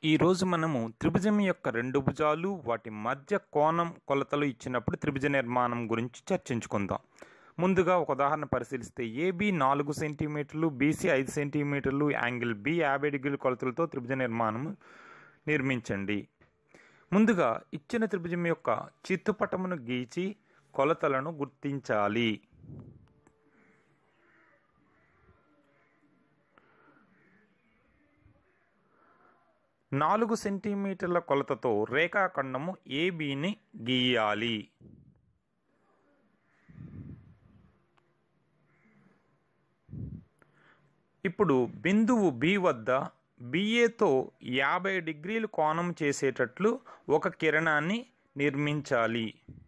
ఈరోజు మనము త్రిభుజం యొక్క రెండు భుజాలు వాటి మధ్య కోణం కొలతలు ఇచ్చినప్పుడు త్రిభుజ నిర్మాణం గురించి చర్చించుకుందాం. ముందుగా ఒక ఉదాహరణ పరిశీలిస్తే ఏబి 4 సెంటీమీటర్లు, బీసీ 5 సెంటీమీటర్లు, యాంగిల్ బి 50 డిగ్రీల కొలతలతో త్రిభుజ నిర్మాణం నిర్మించండి. ముందుగా ఇచ్చిన త్రిభుజం యొక్క చిత్తుపటమును గీచి కొలతలను గుర్తించాలి. నాలుగు సెంటీమీటర్ల కొలతతో రేఖాఖండము ఏబిని గీయాలి. ఇప్పుడు బిందువు బి వద్ద బిఏతో 50 డిగ్రీలు కోణం చేసేటట్లు ఒక కిరణాన్ని నిర్మించాలి.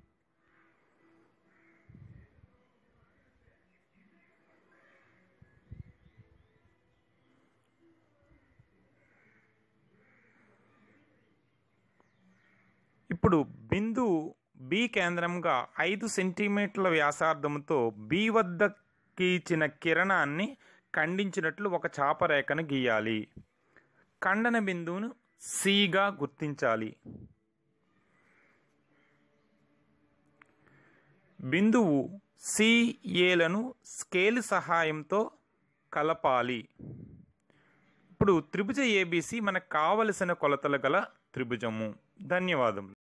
ఇప్పుడు బిందువు బి కేంద్రంగా 5 సెంటీమీటర్ల వ్యాసార్థంతో బి వద్ద గీచిన కిరణాన్ని ఖండించినట్లు ఒక చాపరేఖను గీయాలి. ఖండన బిందువును సిగా గుర్తించాలి. బిందువు సిఏలను స్కేల్ సహాయంతో కలపాలి. ఇప్పుడు త్రిభుజ ఏబిసి మనకు కావలసిన కొలతలు గల త్రిభుజము. ధన్యవాదములు.